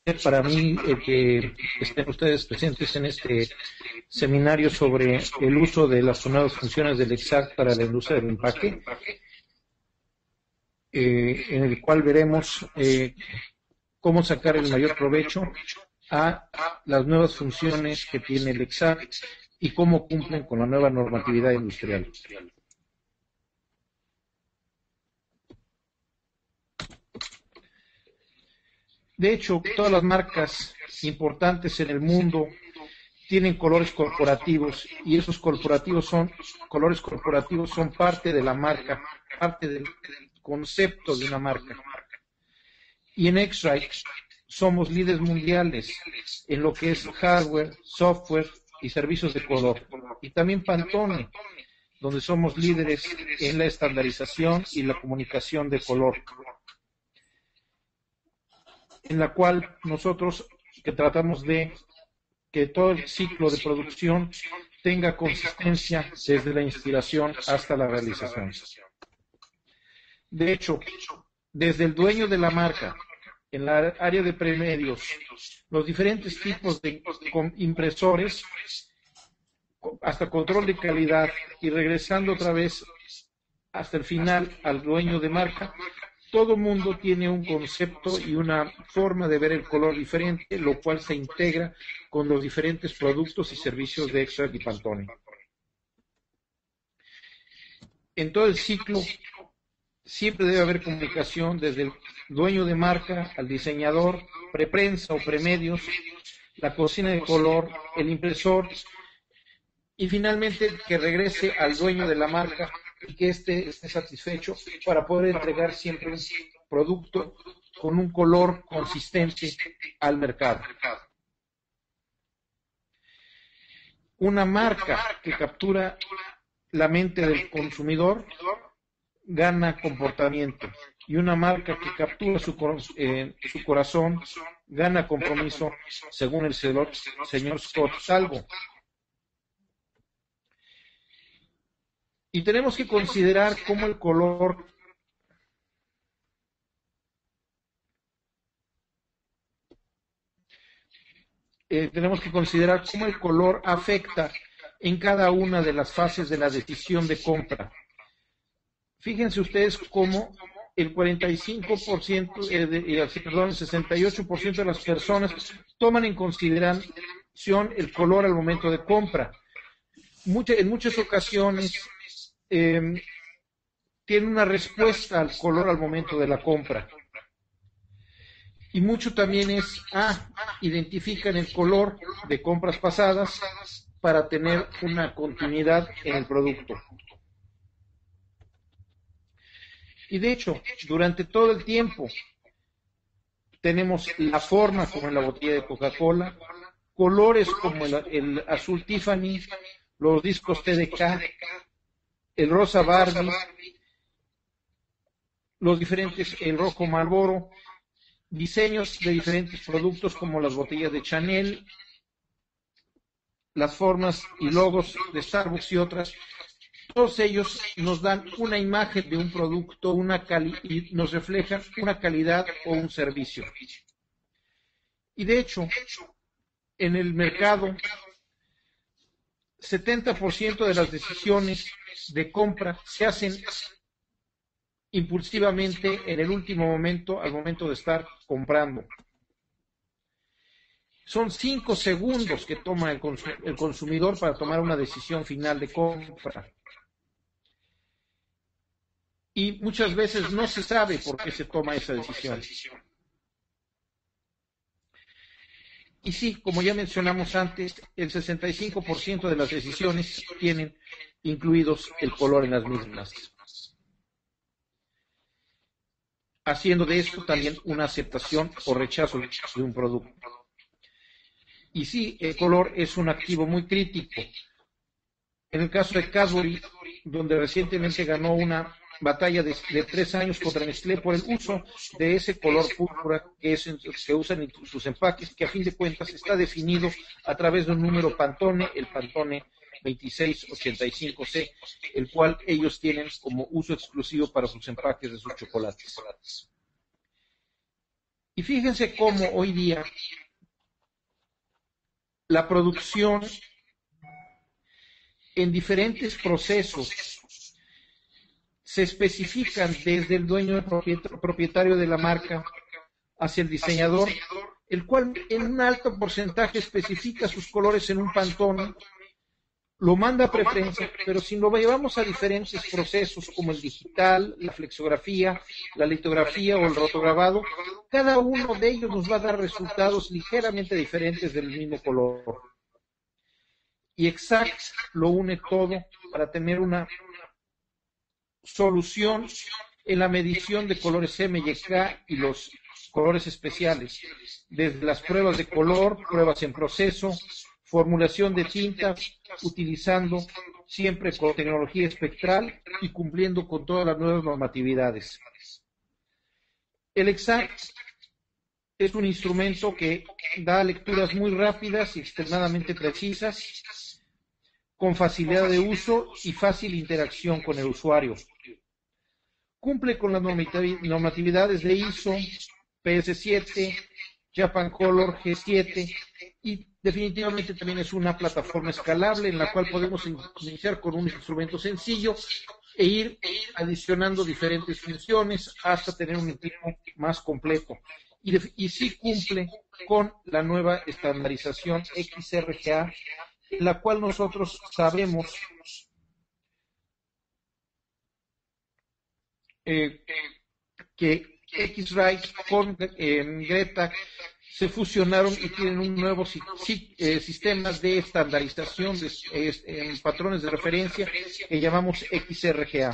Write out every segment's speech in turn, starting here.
para mí que estén ustedes presentes en este seminario sobre el uso de las nuevas funciones del EXAC para la industria del empaque, en el cual veremos cómo sacar el mayor provecho a las nuevas funciones que tiene el EXAC y cómo cumplen con la nueva normatividad industrial. De hecho, todas las marcas importantes en el mundo tienen colores corporativos y esos colores corporativos son parte de la marca, parte del concepto de una marca. Y en X-Rite somos líderes mundiales en lo que es hardware, software y servicios de color. Y también Pantone, donde somos líderes en la estandarización y la comunicación de color, en la cual nosotros que tratamos de que todo el ciclo de producción tenga consistencia desde la inspiración hasta la realización. De hecho, desde el dueño de la marca, en la área de premedios, los diferentes tipos de impresores, hasta control de calidad y regresando otra vez hasta el final al dueño de marca, todo mundo tiene un concepto y una forma de ver el color diferente, lo cual se integra con los diferentes productos y servicios de X-Rite y Pantone. En todo el ciclo siempre debe haber comunicación desde el dueño de marca al diseñador, preprensa o premedios, la cocina de color, el impresor y finalmente que regrese al dueño de la marca y que éste esté satisfecho para poder entregar siempre un producto con un color consistente al mercado. Una marca que captura la mente del consumidor gana comportamiento y una marca que captura su corazón gana compromiso, según el señor Scott Salvo. Y tenemos que considerar cómo el color afecta en cada una de las fases de la decisión de compra. Fíjense ustedes cómo el 45%, el 68% de las personas toman en consideración el color al momento de compra. En muchas ocasiones tienen una respuesta al color al momento de la compra. Y mucho también identifican el color de compras pasadas para tener una continuidad en el producto. Y de hecho, durante todo el tiempo tenemos la forma como en la botella de Coca-Cola, colores como el azul Tiffany, los discos TDK, el rosa Barbie, el rojo Marlboro, diseños de diferentes productos como las botellas de Chanel, las formas y logos de Starbucks y otras. Todos ellos nos dan una imagen de un producto y nos reflejan una calidad o un servicio. Y de hecho, en el mercado, 70% de las decisiones de compra se hacen impulsivamente en el último momento, al momento de estar comprando. Son 5 segundos que toma el consumidor para tomar una decisión final de compra. Y muchas veces no se sabe por qué se toma esa decisión. Y sí, como ya mencionamos antes, el 65% de las decisiones tienen incluidos el color en las mismas, haciendo de esto también una aceptación o rechazo de un producto. Y sí, el color es un activo muy crítico. En el caso de Cadbury, donde recientemente ganó una batalla de 3 años contra Nestlé por el uso de ese color púrpura que usan en sus empaques, que a fin de cuentas está definido a través de un número Pantone, el Pantone 2685C, el cual ellos tienen como uso exclusivo para sus empaques de sus chocolates. Y fíjense cómo hoy día la producción en diferentes procesos se especifican desde el dueño propietario de la marca hacia el diseñador, el cual en un alto porcentaje especifica sus colores en un Pantone, lo manda a preferencia, pero si lo llevamos a diferentes procesos como el digital, la flexografía, la litografía o el rotograbado, cada uno de ellos nos va a dar resultados ligeramente diferentes del mismo color. Y Exact lo une todo para tener una solución en la medición de colores M y K y los colores especiales, desde las pruebas de color, pruebas en proceso, formulación de tintas, utilizando siempre con tecnología espectral y cumpliendo con todas las nuevas normatividades. El Exact es un instrumento que da lecturas muy rápidas y extremadamente precisas, con facilidad de uso y fácil interacción con el usuario. Cumple con las normatividades de ISO, PS7, Japan Color, G7 y definitivamente también es una plataforma escalable en la cual podemos iniciar con un instrumento sencillo e ir adicionando diferentes funciones hasta tener un equipo más completo. Y sí cumple con la nueva estandarización XRGA, en la cual nosotros sabemos que X-Rite con Greta se fusionaron y tienen un nuevo sistema de estandarización en patrones de referencia que llamamos XRGA.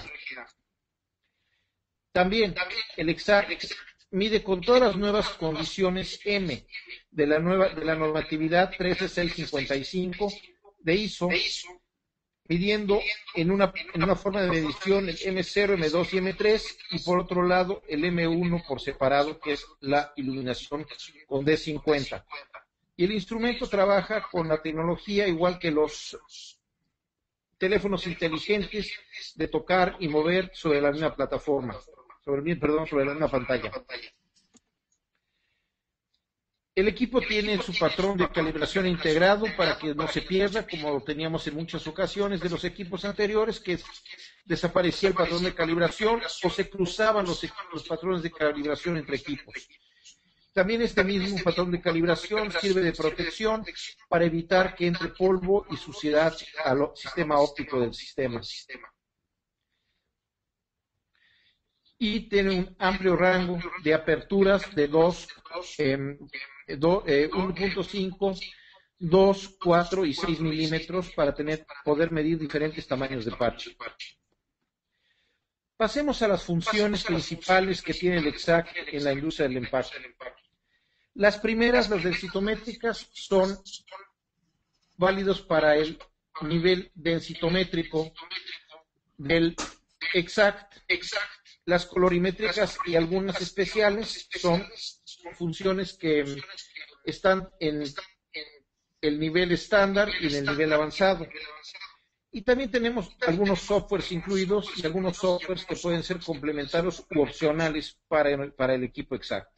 También el Exact mide con todas las nuevas condiciones M de la normatividad 13655 de ISO, midiendo en una forma de medición el M0, M2 y M3, y por otro lado el M1 por separado, que es la iluminación con D50. Y el instrumento trabaja con la tecnología igual que los teléfonos inteligentes de tocar y mover sobre la misma plataforma, sobre la misma pantalla. El equipo tiene su patrón de calibración integrado para que no se pierda, como lo teníamos en muchas ocasiones de los equipos anteriores, que desaparecía el patrón de calibración o se cruzaban los patrones de calibración entre equipos. También este mismo patrón de calibración sirve de protección para evitar que entre polvo y suciedad al sistema óptico del sistema. Y tiene un amplio rango de aperturas de 1.5, 2, 4 y 6 milímetros para poder medir diferentes tamaños de parche. Pasemos a las funciones principales que tiene el Exact en la industria del empaque. Las primeras, las densitométricas, son válidos para el nivel densitométrico del Exact. Las colorimétricas y algunas especiales son funciones que están en el nivel estándar y en el nivel avanzado. Y también tenemos algunos softwares incluidos y algunos softwares que pueden ser complementarios u opcionales para el equipo Exact.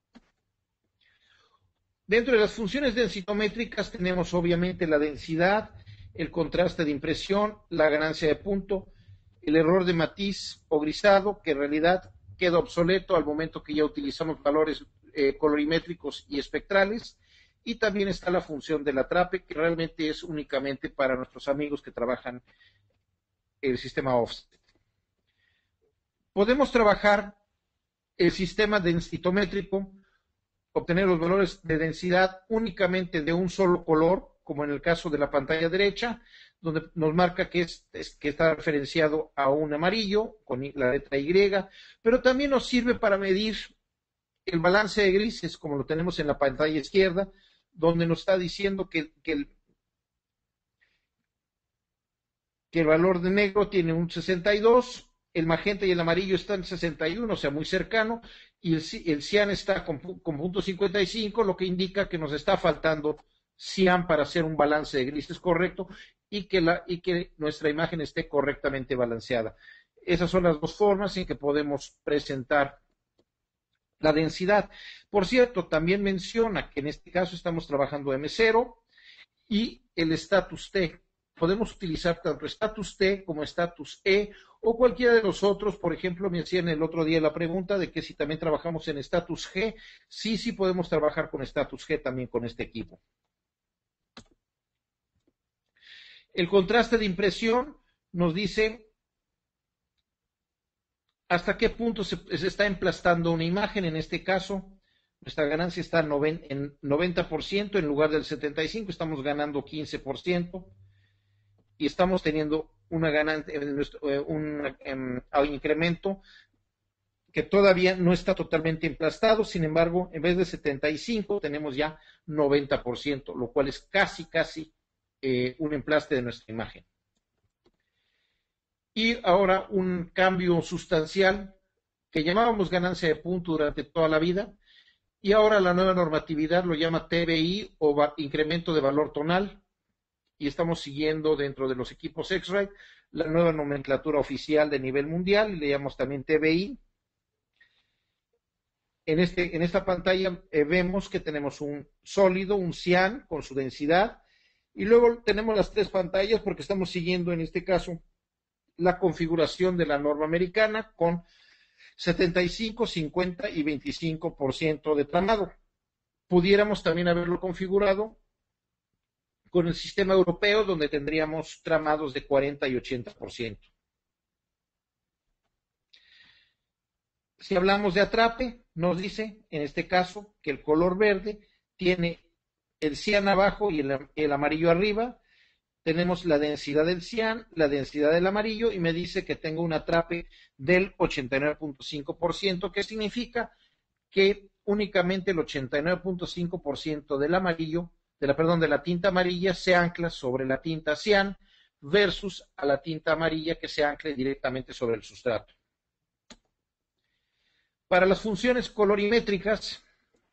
Dentro de las funciones densitométricas tenemos obviamente la densidad, el contraste de impresión, la ganancia de punto, el error de matiz o grisado, que en realidad queda obsoleto al momento que ya utilizamos valores colorimétricos y espectrales, y también está la función del atrape, que realmente es únicamente para nuestros amigos que trabajan el sistema offset. Podemos trabajar el sistema densitométrico, obtener los valores de densidad únicamente de un solo color, como en el caso de la pantalla derecha, donde nos marca que está referenciado a un amarillo con la letra Y, pero también nos sirve para medir el balance de grises, como lo tenemos en la pantalla izquierda, donde nos está diciendo que el valor de negro tiene un 62, el magenta y el amarillo están en 61, o sea, muy cercano, y el cian está con punto 55, lo que indica que nos está faltando cian para hacer un balance de grises correcto y que nuestra imagen esté correctamente balanceada. Esas son las dos formas en que podemos presentar La densidad. Por cierto, también menciona que en este caso estamos trabajando M0 y el status T. Podemos utilizar tanto status T como status E o cualquiera de los otros. Por ejemplo, me hacían el otro día la pregunta de que si también trabajamos en status G. Sí, sí podemos trabajar con status G también con este equipo. El contraste de impresión nos dice hasta qué punto se está emplastando una imagen. En este caso, nuestra ganancia está en 90% en lugar del 75%, estamos ganando 15% y estamos teniendo una ganancia, un incremento que todavía no está totalmente emplastado. Sin embargo, en vez de 75 tenemos ya 90%, lo cual es casi un emplaste de nuestra imagen. Y ahora un cambio sustancial que llamábamos ganancia de punto durante toda la vida, y ahora la nueva normatividad lo llama TBI o incremento de valor tonal, y estamos siguiendo dentro de los equipos X-Rite la nueva nomenclatura oficial de nivel mundial, y le llamamos también TBI. En esta pantalla vemos que tenemos un sólido, un cian con su densidad, y luego tenemos las tres pantallas porque estamos siguiendo en este caso la configuración de la norma americana con 75, 50 y 25% de tramado. Pudiéramos también haberlo configurado con el sistema europeo, donde tendríamos tramados de 40 y 80%. Si hablamos de atrape, nos dice, en este caso, que el color verde tiene el cian abajo y el amarillo arriba. Tenemos la densidad del cian, la densidad del amarillo, y me dice que tengo un atrape del 89.5%, que significa que únicamente el 89.5% del amarillo, de la tinta amarilla se ancla sobre la tinta cian versus a la tinta amarilla que se ancle directamente sobre el sustrato. Para las funciones colorimétricas,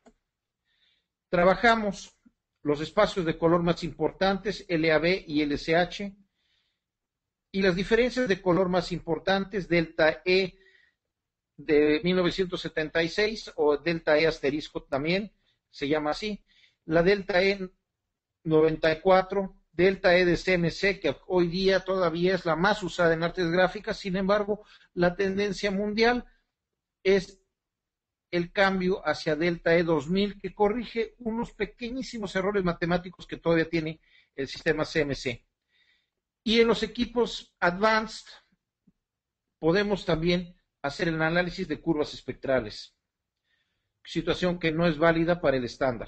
trabajamos los espacios de color más importantes, LAB y LSH, y las diferencias de color más importantes, delta E de 1976 o delta E asterisco también, se llama así, la delta E 94, delta E de CMC, que hoy día todavía es la más usada en artes gráficas. Sin embargo, la tendencia mundial es el cambio hacia delta E 2000, que corrige unos pequeñísimos errores matemáticos que todavía tiene el sistema CMC. Y en los equipos Advanced podemos también hacer el análisis de curvas espectrales, situación que no es válida para el estándar.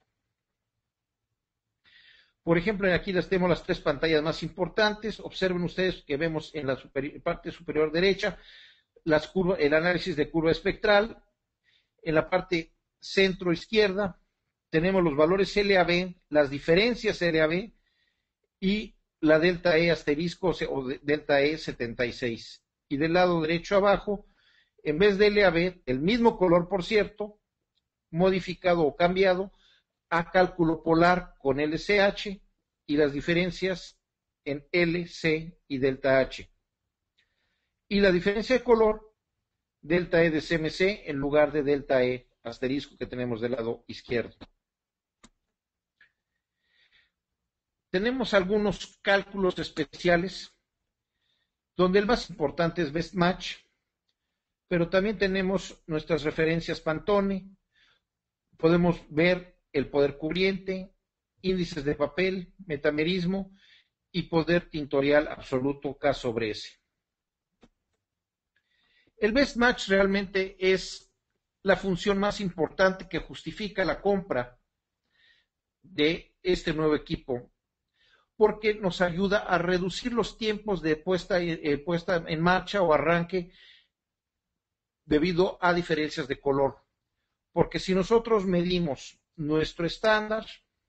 Por ejemplo, aquí les tenemos las tres pantallas más importantes. Observen ustedes que vemos en la parte superior derecha el análisis de curva espectral. En la parte centro izquierda tenemos los valores LAB, las diferencias LAB y la delta E asterisco o delta E 76. Y del lado derecho abajo, en vez de LAB, el mismo color, por cierto, modificado o cambiado a cálculo polar con LCH y las diferencias en L, C y delta H. Y la diferencia de color, delta E de CMC en lugar de delta E asterisco que tenemos del lado izquierdo. Tenemos algunos cálculos especiales, donde el más importante es Best Match, pero también tenemos nuestras referencias Pantone. Podemos ver el poder cubriente, índices de papel, metamerismo y poder tintorial absoluto K sobre S. El Best Match realmente es la función más importante que justifica la compra de este nuevo equipo, porque nos ayuda a reducir los tiempos de puesta en marcha o arranque debido a diferencias de color. Porque si nosotros medimos nuestro estándar,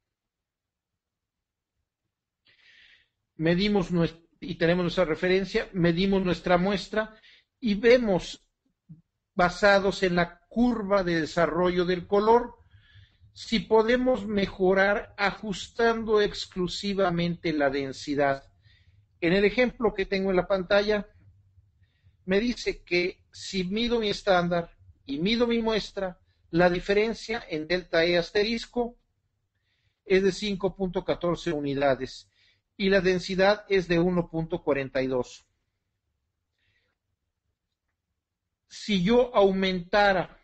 y tenemos nuestra referencia, medimos nuestra muestra y vemos, basados en la curva de desarrollo del color, si podemos mejorar ajustando exclusivamente la densidad. En el ejemplo que tengo en la pantalla, me dice que si mido mi estándar y mido mi muestra, La diferencia en delta E asterisco es de 5.14 unidades y la densidad es de 1.42. Si yo aumentara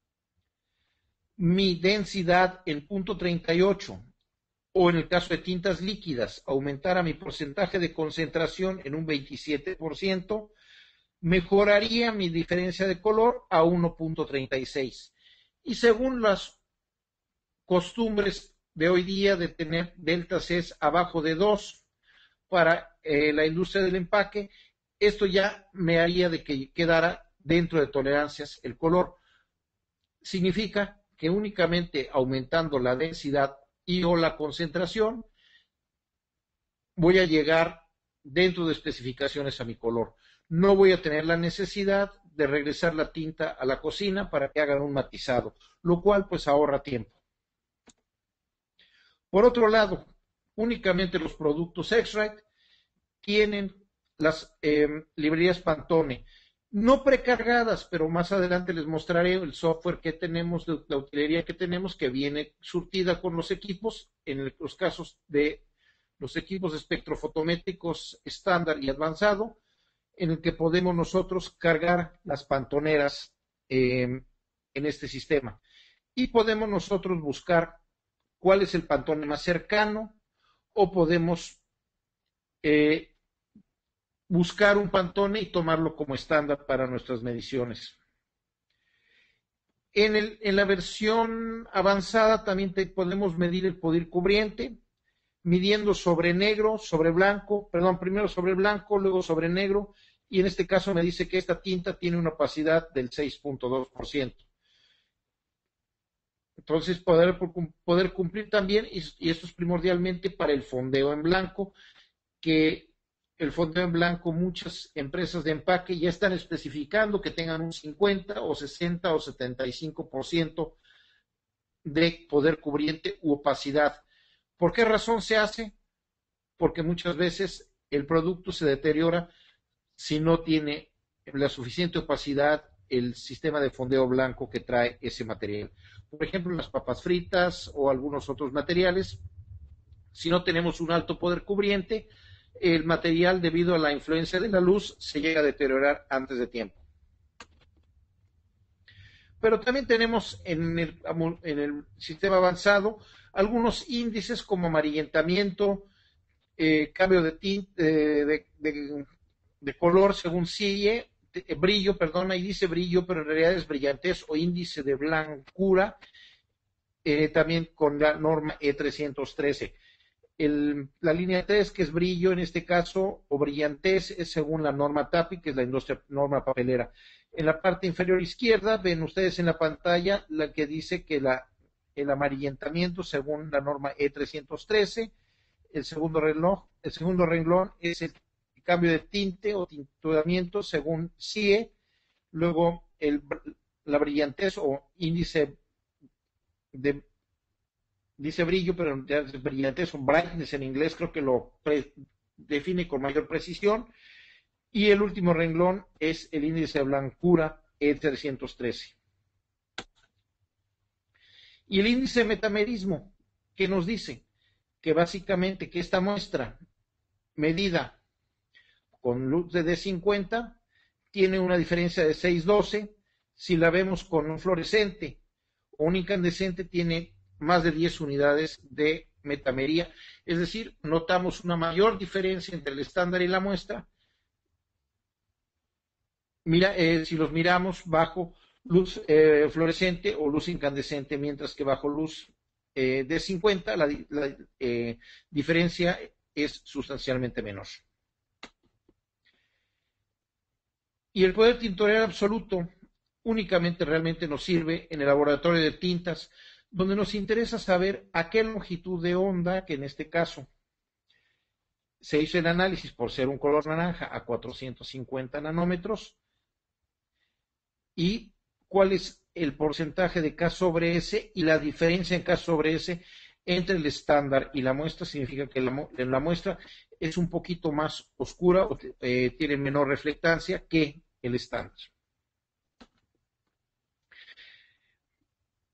mi densidad en 0.38 o en el caso de tintas líquidas, aumentara mi porcentaje de concentración en un 27%, mejoraría mi diferencia de color a 1.36. Y según las costumbres de hoy día de tener deltas E abajo de 2 para la industria del empaque, esto ya me haría de que quedara dentro de tolerancias el color. Significa que únicamente aumentando la densidad y o la concentración voy a llegar dentro de especificaciones a mi color. No voy a tener la necesidad de regresar la tinta a la cocina para que hagan un matizado, lo cual pues ahorra tiempo. Por otro lado, únicamente los productos X-Rite tienen las librerías Pantone, no precargadas, pero más adelante les mostraré el software que tenemos, la utilería que tenemos, que viene surtida con los equipos, en los casos de los equipos espectrofotométricos estándar y avanzado, en el que podemos nosotros cargar las pantoneras en este sistema. Y podemos nosotros buscar cuál es el pantone más cercano, o podemos buscar un pantone y tomarlo como estándar para nuestras mediciones. En la versión avanzada también podemos medir el poder cubriente, midiendo sobre negro, sobre blanco, perdón, primero sobre blanco, luego sobre negro, y en este caso me dice que esta tinta tiene una opacidad del 6.2%. Entonces, poder cumplir también, y esto es primordialmente para el fondeo en blanco, que el fondeo en blanco, muchas empresas de empaque ya están especificando que tengan un 50 o 60 o 75% de poder cubriente u opacidad. ¿Por qué razón se hace? Porque muchas veces el producto se deteriora si no tiene la suficiente opacidad el sistema de fondeo blanco que trae ese material. Por ejemplo, las papas fritas o algunos otros materiales, si no tenemos un alto poder cubriente, el material, debido a la influencia de la luz, se llega a deteriorar antes de tiempo. Pero también tenemos en el sistema avanzado algunos índices como amarillentamiento, cambio de tinte, de color según CIE, brillo, perdón, ahí dice brillo, pero en realidad es brillantez o índice de blancura, también con la norma E313. La línea 3, que es brillo en este caso, o brillantez, es según la norma TAPI, que es la norma papelera. En la parte inferior izquierda, ven ustedes en la pantalla la que dice que el amarillentamiento según la norma E313, el segundo renglón es el cambio de tinte o tinturamiento según CIE, luego la brillantez o índice dice brillo, pero es brillantez o brightness en inglés, creo que lo define con mayor precisión. Y el último renglón es el índice de blancura E313. Y el índice de metamerismo, que nos dice que básicamente que esta muestra medida con luz de D50 tiene una diferencia de 612. Si la vemos con un fluorescente o un incandescente, tiene más de 10 unidades de metamería, es decir, notamos una mayor diferencia entre el estándar y la muestra. Si los miramos bajo luz fluorescente o luz incandescente, mientras que bajo luz de 50 la diferencia es sustancialmente menor. Y el poder tintorear absoluto únicamente realmente nos sirve en el laboratorio de tintas, donde nos interesa saber a qué longitud de onda, que en este caso se hizo el análisis por ser un color naranja a 450 nanómetros, y cuál es el porcentaje de K sobre S, y la diferencia en K sobre S entre el estándar y la muestra significa que la muestra es un poquito más oscura o tiene menor reflectancia que el estándar.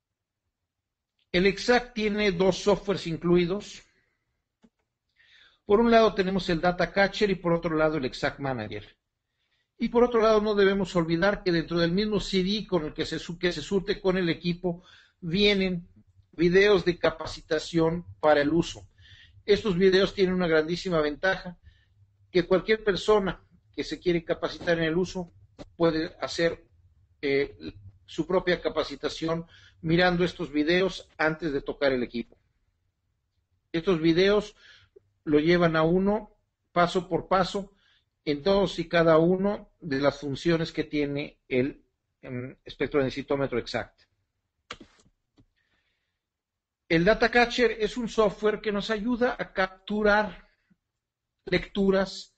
El Exact tiene dos softwares incluidos. Por un lado tenemos el Data Catcher y por otro lado el Exact Manager. Y por otro lado no debemos olvidar que dentro del mismo CD con el que se surte con el equipo vienen videos de capacitación para el uso. Estos videos tienen una grandísima ventaja, que cualquier persona que se quiere capacitar en el uso puede hacer su propia capacitación mirando estos videos antes de tocar el equipo. Estos videos lo llevan a uno paso por paso en todos y cada uno de las funciones que tiene el espectrodensitómetro Exact. El Data Catcher es un software que nos ayuda a capturar lecturas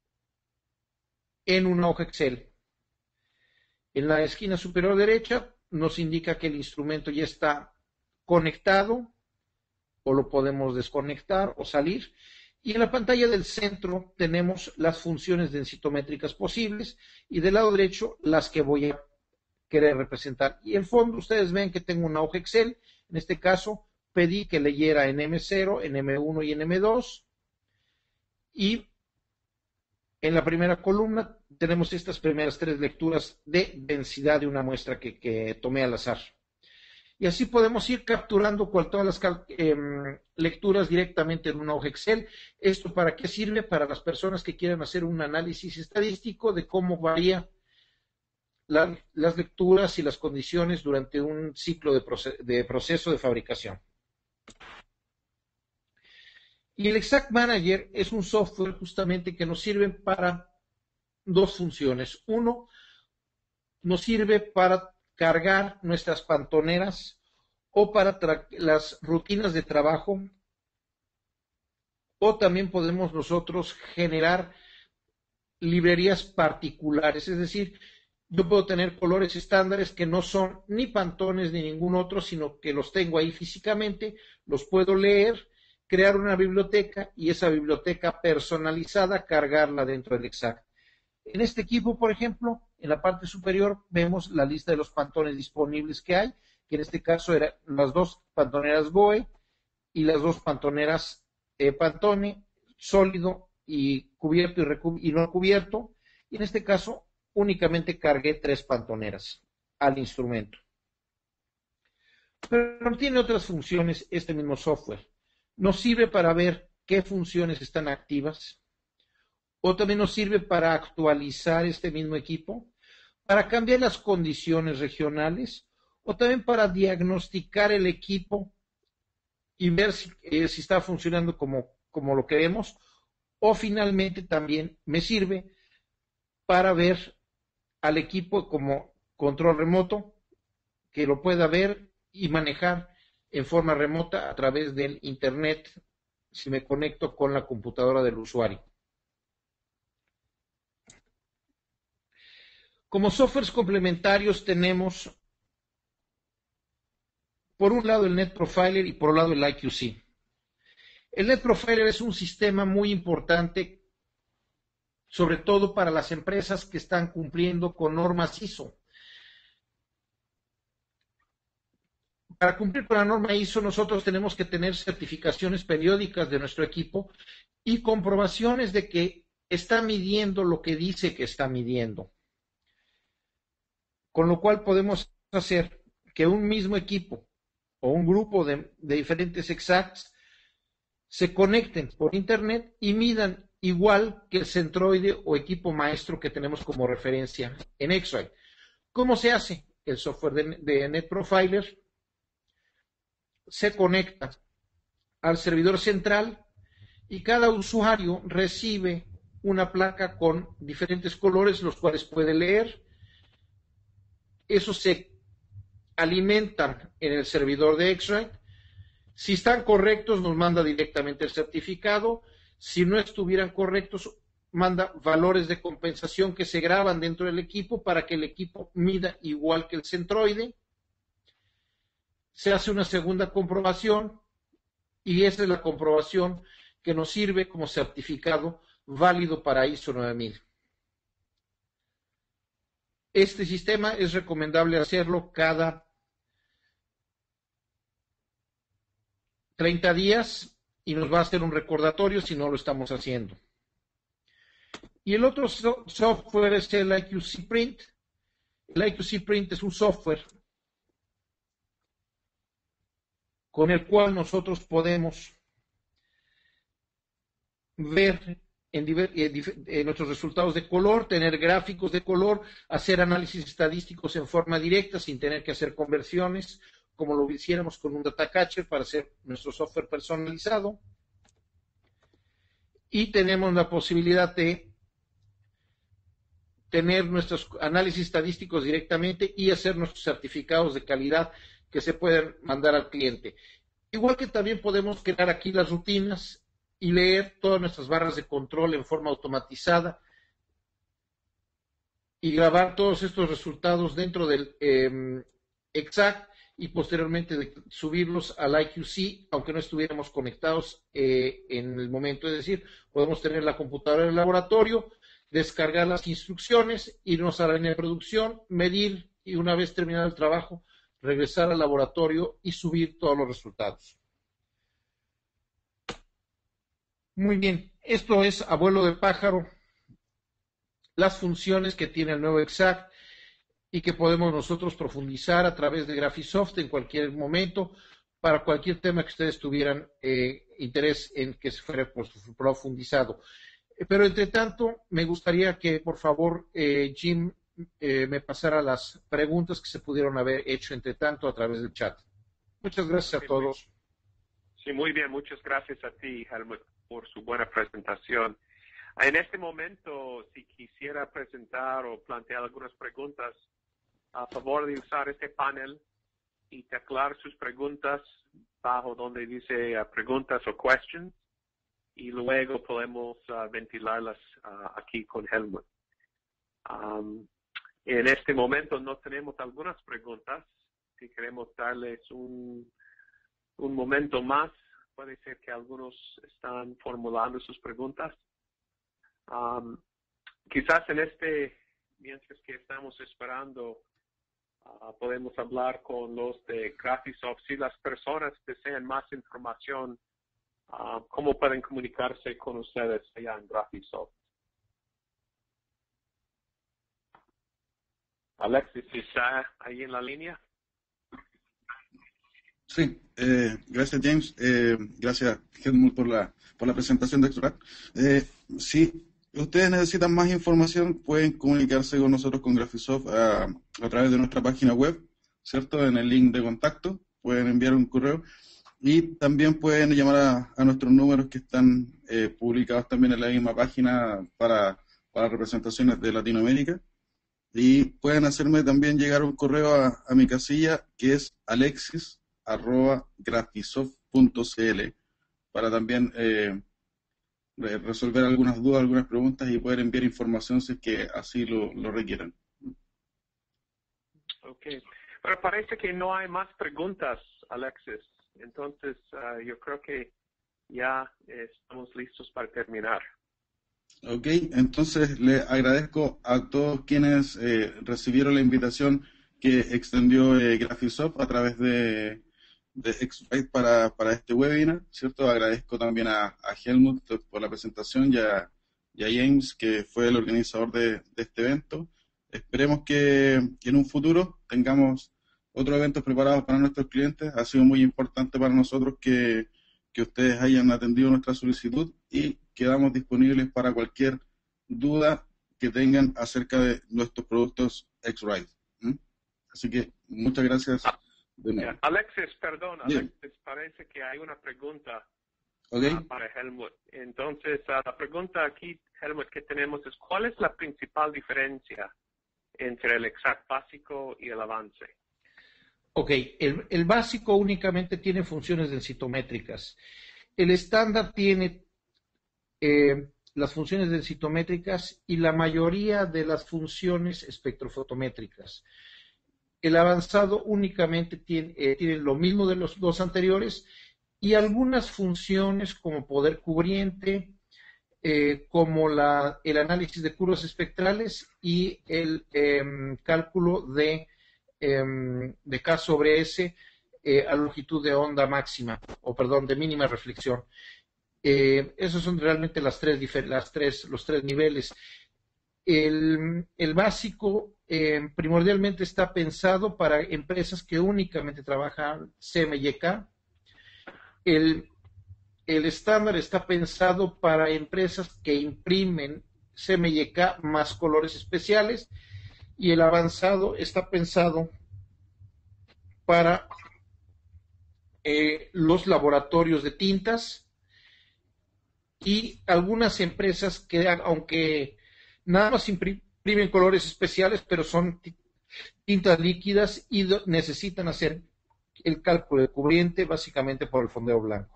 en una hoja Excel. En la esquina superior derecha nos indica que el instrumento ya está conectado o lo podemos desconectar o salir. Y en la pantalla del centro tenemos las funciones densitométricas posibles y del lado derecho las que voy a querer representar. Y en fondo ustedes ven que tengo una hoja Excel. En este caso pedí que leyera en M0, en M1 y en M2. Y en la primera columna tenemos estas primeras tres lecturas de densidad de una muestra que tomé al azar. Y así podemos ir capturando todas las lecturas directamente en una hoja Excel. ¿Esto para qué sirve? Para las personas que quieran hacer un análisis estadístico de cómo varía las lecturas y las condiciones durante un ciclo de proceso de fabricación. Y el Exact Manager es un software justamente que nos sirve para dos funciones. Uno, nos sirve para cargar nuestras pantoneras o para las rutinas de trabajo, o también podemos nosotros generar librerías particulares, es decir, yo puedo tener colores estándares que no son ni Pantones ni ningún otro, sino que los tengo ahí físicamente, los puedo leer, crear una biblioteca y esa biblioteca personalizada cargarla dentro del Exact. En este equipo, por ejemplo, en la parte superior vemos la lista de los Pantones disponibles que hay, que en este caso eran las dos pantoneras Boe y las dos pantoneras Pantone, sólido y cubierto y no cubierto, y en este caso únicamente cargué 3 pantoneras al instrumento. Pero tiene otras funciones este mismo software. Nos sirve para ver qué funciones están activas, o también nos sirve para actualizar este mismo equipo, para cambiar las condiciones regionales, o también para diagnosticar el equipo y ver si está funcionando como lo queremos, o finalmente también me sirve para ver al equipo como control remoto, que lo pueda ver y manejar en forma remota a través del internet si me conecto con la computadora del usuario. Como softwares complementarios tenemos por un lado el NetProfiler y por otro lado el IQC. El NetProfiler es un sistema muy importante, sobre todo para las empresas que están cumpliendo con normas ISO. Para cumplir con la norma ISO nosotros tenemos que tener certificaciones periódicas de nuestro equipo y comprobaciones de que está midiendo lo que dice que está midiendo. Con lo cual podemos hacer que un mismo equipo o un grupo de diferentes Exacts se conecten por internet y midan igual que el centroide o equipo maestro que tenemos como referencia en X-Ray. ¿Cómo se hace? El software de NetProfiler se conecta al servidor central y cada usuario recibe una placa con diferentes colores, los cuales puede leer. Esos se alimentan en el servidor de X-Ray. Si están correctos, nos manda directamente el certificado. Si no estuvieran correctos, manda valores de compensación que se graban dentro del equipo para que el equipo mida igual que el centroide. Se hace una segunda comprobación y esa es la comprobación que nos sirve como certificado válido para ISO 9000. Este sistema es recomendable hacerlo cada 30 días y nos va a hacer un recordatorio si no lo estamos haciendo. Y el otro software es el IQC Print. El IQC Print es un software con el cual nosotros podemos ver en nuestros resultados de color, tener gráficos de color, hacer análisis estadísticos en forma directa sin tener que hacer conversiones, como lo hiciéramos con un data catcher para hacer nuestro software personalizado. Y tenemos la posibilidad de tener nuestros análisis estadísticos directamente y hacer nuestros certificados de calidad que se pueden mandar al cliente. Igual que también podemos crear aquí las rutinas y leer todas nuestras barras de control en forma automatizada y grabar todos estos resultados dentro del Exact y posteriormente subirlos al IQC, aunque no estuviéramos conectados en el momento. Es decir, podemos tener la computadora en el laboratorio, descargar las instrucciones, irnos a la línea de producción, medir y una vez terminado el trabajo, regresar al laboratorio y subir todos los resultados. Muy bien, esto es a vuelo de pájaro las funciones que tiene el nuevo Exact y que podemos nosotros profundizar a través de Graphisoft en cualquier momento para cualquier tema que ustedes tuvieran interés en que se fuera profundizado. Pero entre tanto, me gustaría que por favor Jim me pasara las preguntas que se pudieron haber hecho entre tanto a través del chat. Muchas gracias a todos. Sí, muy bien. Muchas gracias a ti, Helmut, por su buena presentación. En este momento, si quisiera presentar o plantear algunas preguntas, a favor de usar este panel y teclar sus preguntas bajo donde dice preguntas o questions, y luego podemos ventilarlas aquí con Helmut. En este momento no tenemos algunas preguntas. Si queremos darles un momento más, puede ser que algunos están formulando sus preguntas. Quizás mientras que estamos esperando, podemos hablar con los de Graphisoft. Si las personas desean más información, ¿cómo pueden comunicarse con ustedes allá en Graphisoft? Alexis, ¿está ahí en la línea? Sí, gracias James, gracias Helmut por la presentación de Extract. Si ustedes necesitan más información, pueden comunicarse con nosotros con Graphisoft a través de nuestra página web, ¿cierto? En el link de contacto, pueden enviar un correo y también pueden llamar a nuestros números que están publicados también en la misma página para representaciones de Latinoamérica. Y pueden hacerme también llegar un correo a mi casilla, que es alexis@graphisoft.cl, para también resolver algunas dudas, algunas preguntas y poder enviar información si es que así lo requieran. Ok. Pero parece que no hay más preguntas, Alexis. Entonces, yo creo que ya estamos listos para terminar. Ok, entonces le agradezco a todos quienes recibieron la invitación que extendió Graphisoft a través de X-Rite para este webinar, ¿cierto? Agradezco también a Helmut por la presentación y a James, que fue el organizador de este evento. Esperemos que en un futuro tengamos otros eventos preparados para nuestros clientes. Ha sido muy importante para nosotros que ustedes hayan atendido nuestra solicitud y quedamos disponibles para cualquier duda que tengan acerca de nuestros productos X-Rite. Así que muchas gracias de nuevo. Alexis, perdón, Alexis, parece que hay una pregunta para Helmut. Entonces, la pregunta aquí, Helmut, que tenemos es, ¿cuál es la principal diferencia entre el Exact básico y el avance? Ok, el básico únicamente tiene funciones densitométricas. El estándar tiene las funciones densitométricas y la mayoría de las funciones espectrofotométricas. El avanzado únicamente tiene lo mismo de los dos anteriores y algunas funciones como poder cubriente, como el análisis de curvas espectrales y el cálculo de K sobre S a longitud de onda máxima, o perdón, de mínima reflexión. Esos son realmente los tres niveles. El básico primordialmente está pensado para empresas que únicamente trabajan CMYK. El estándar está pensado para empresas que imprimen CMYK más colores especiales, y el avanzado está pensado para los laboratorios de tintas y algunas empresas que, aunque nada más imprimen colores especiales, pero son tintas líquidas y necesitan hacer el cálculo de cubriente básicamente por el fondeo blanco.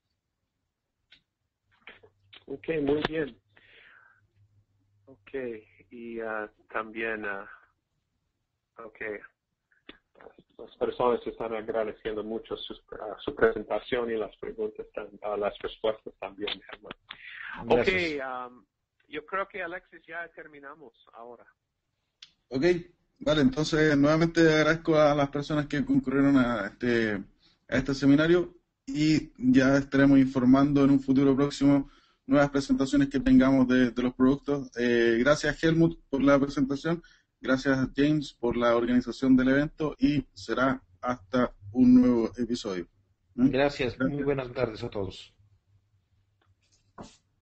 Ok, muy bien. Ok, y también, ok, las personas están agradeciendo mucho su presentación y las preguntas, las respuestas también, Helmut. Gracias. Ok, yo creo que, Alexis, ya terminamos ahora. Ok, vale, entonces nuevamente agradezco a las personas que concurrieron a este seminario y ya estaremos informando en un futuro próximo nuevas presentaciones que tengamos de los productos. Gracias, Helmut, por la presentación, gracias, James, por la organización del evento y será hasta un nuevo episodio. Gracias. Muy Gracias. buenas tardes a todos.